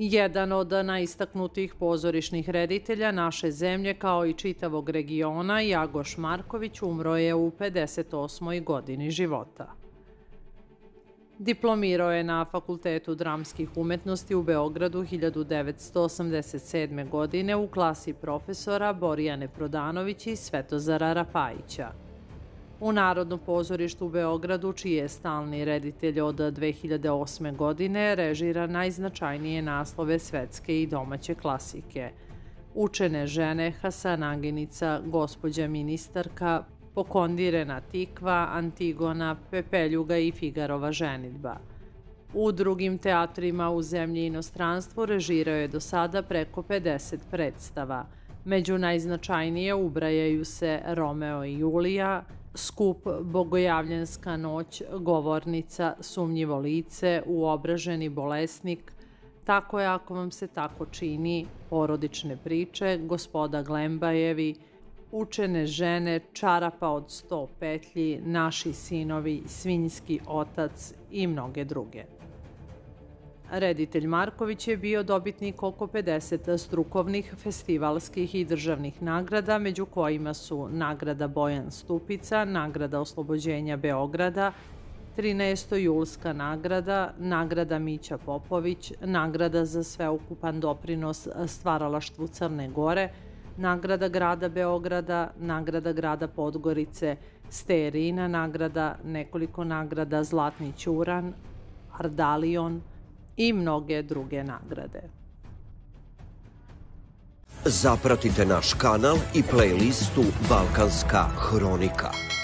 Jedan od najistaknutijih pozorišnih reditelja naše zemlje kao i čitavog regiona, Jagoš Marković, umro je u 58. godini života. Diplomirao je na Fakultetu dramskih umetnosti u Beogradu 1987. godine u klasi profesora Borjane Prodanović i Svetozara Rapajića. U Narodnom pozorištu u Beogradu, čiji je stalni reditelj od 2008. godine, režira najznačajnije naslove svetske i domaće klasike: Učene žene, Hasananginica, Gospođa ministarka, Pokondirena tikva, Antigona, Pepeljuga i Figarova ženidba. U drugim teatrima u zemlji i inostranstvu režirao je do sada preko 50 predstava. Među najznačajnije ubrajaju se Romeo i Julija, Skup, Bogojavljanska noć, Govornica, Sumnjivo lice, Uobraženi bolesnik, Tako je ako vam se tako čini, Porodične priče, Gospoda Glembajevi, Učene žene, Čarapa od 100 petlji, Naši sinovi, Svinjski otac i mnoge druge. Reditelj Marković je bio dobitnik oko 50 strukovnih, festivalskih i državnih nagrada, među kojima su nagrada Bojan Stupica, nagrada Oslobođenja Beograda, 13. julska nagrada, nagrada Mića Popović, nagrada za sveukupan doprinos stvaralaštvu Crne Gore, nagrada grada Beograda, nagrada grada Podgorice, Sterina nagrada, nekoliko nagrada Zlatni ćuran, Ardalion i mnoge druge nagrade. Zapratite naš kanal i playlistu Balkanska hronika.